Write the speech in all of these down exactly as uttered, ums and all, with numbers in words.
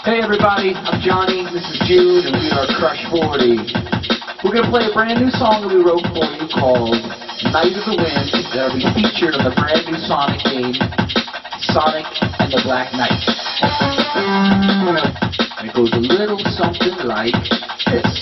Hey everybody, I'm Johnny, this is Jude, and we are Crush forty. We're going to play a brand new song that we wrote for you called Night of the Wind. That'll be featured on the brand new Sonic game, Sonic and the Black Knight. And it goes a little something like this.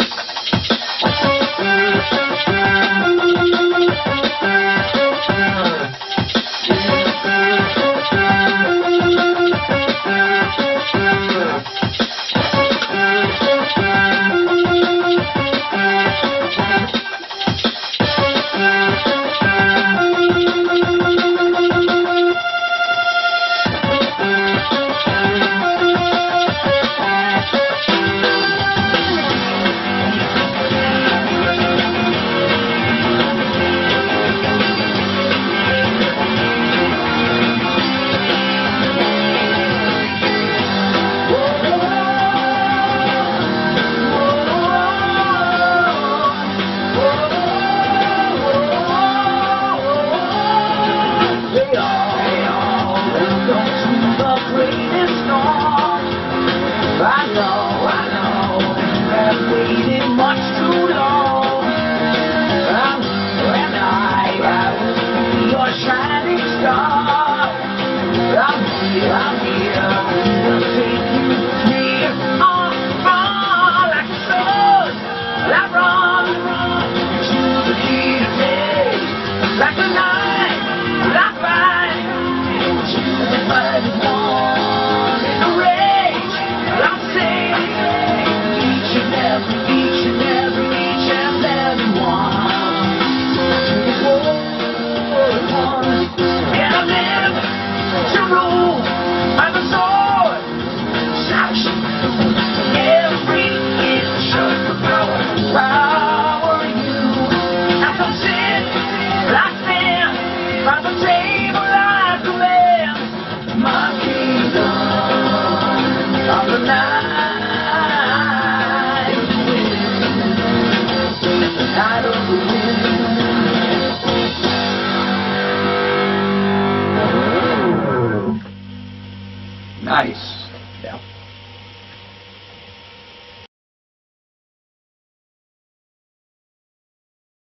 I know, I know, I've waited much too long. I'm, and I, I will be your shining star. I'm here, I'm here, to take you with me on, on like the sun. I run, run to the key of day, like the night, I find to the mighty one in the rain. Nice. Yeah.